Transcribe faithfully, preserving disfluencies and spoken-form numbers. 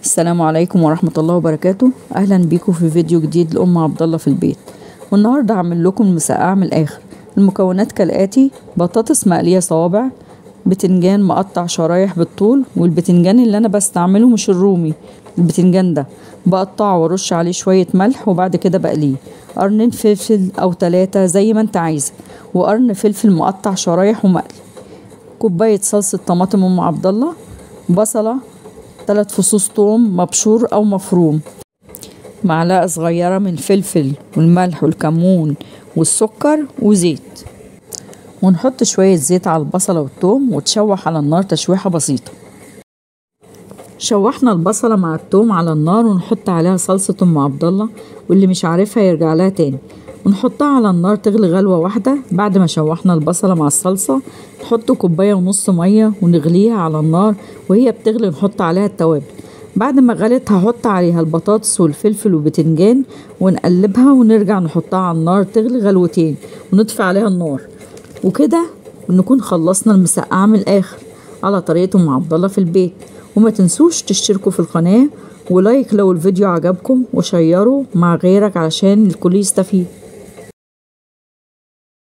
السلام عليكم ورحمة الله وبركاته. اهلا بيكم في فيديو جديد لأم عبد الله في البيت. والنهارده هعمل لكم المسقعة من الاخر. المكونات كالاتي: بطاطس مقلية صوابع، بتنجان مقطع شرايح بالطول، والبتنجان اللي انا بستعمله مش الرومي، البتنجان ده بقطعه وارش عليه شوية ملح وبعد كده بقليه، قرنين فلفل او ثلاثة زي ما انت عايزة، وقرن فلفل مقطع شرايح ومقلي، كوباية صلصة طماطم ام عبد الله، بصلة، ثلاث فصوص ثوم مبشور او مفروم، معلقة صغيرة من الفلفل والملح والكمون والسكر وزيت. ونحط شوية زيت على البصلة والثوم وتشوح على النار تشويحة بسيطة. شوحنا البصلة مع الثوم على النار ونحط عليها صلصة ام عبد الله، واللي مش عارفها يرجع لها تاني، ونحطها على النار تغلي غلوة واحدة. بعد ما شوحنا البصلة مع الصلصة نحط كوباية ونص مية ونغليها على النار، وهي بتغلي نحط عليها التوابل. بعد ما غلت هحط عليها البطاطس والفلفل والبتنجان ونقلبها، ونرجع نحطها على النار تغلي غلوتين ونطفي عليها النار. وكده نكون خلصنا المسقعة من الاخر على طريقة ام عبد الله في البيت. وما تنسوش تشتركوا في القناة ولايك لو الفيديو عجبكم، وشيروا مع غيرك علشان الكل يستفيد.